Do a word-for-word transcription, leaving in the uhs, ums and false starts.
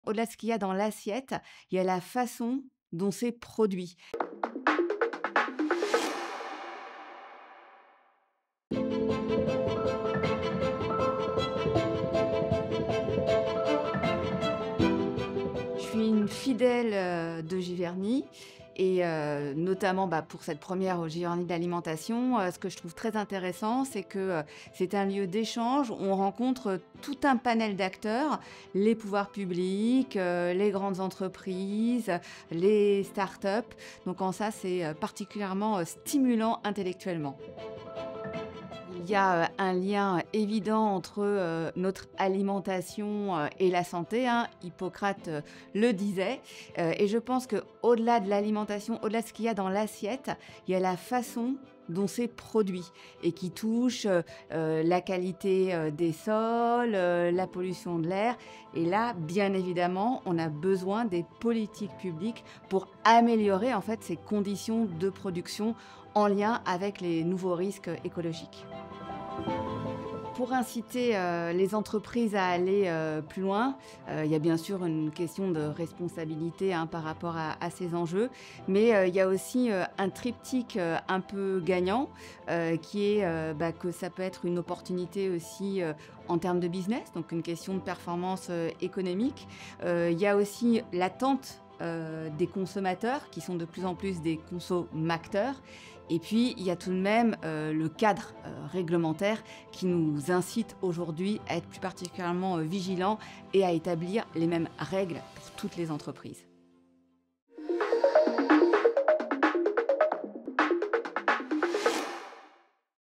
Au-delà de ce qu'il y a dans l'assiette, il y a la façon dont c'est produit. Je suis une fidèle, heu, de Giverny et heu, notamment, bah, pour cette première au Giverny de l'alimentation, heu, ce que je trouve très intéressant, c'est que, heu, c'est un lieu d'échange où on rencontre tout un panel d'acteurs, les pouvoirs publics, heu, les grandes entreprises, les start-up. Donc en ça, c'est, heu, particulièrement, heu, stimulant intellectuellement. Il y a, heu, un lien évident entre, heu, notre alimentation, heu, et la santé, hein. Hippocrate, heu, le disait, heu, et je pense qu'au-delà de l'alimentation, au-delà de ce qu'il y a dans l'assiette, il y a la façon dont c'est produit et qui touche, heu heu, la qualité, heu, des sols, heu, la pollution de l'air et là, bien évidemment, on a besoin des politiques publiques pour améliorer, en fait, ces conditions de production en lien avec les nouveaux risques écologiques. Pour inciter, heu, les entreprises à aller, heu, plus loin, heu, il y a bien sûr une question de responsabilité, hein, par rapport à à ces enjeux. Mais, heu, il y a aussi, heu, un triptyque, heu, un peu gagnant, heu, qui est, heu, bah, que ça peut être une opportunité aussi, heu, en termes de business, donc une question de performance, heu, économique. Heu, il y a aussi l'attente, heu, des consommateurs qui sont de plus en plus des consomacteurs et puis il y a tout de même, heu, le cadre, heu, réglementaire qui nous incite aujourd'hui à être plus particulièrement, heu, vigilants et à établir les mêmes règles pour toutes les entreprises.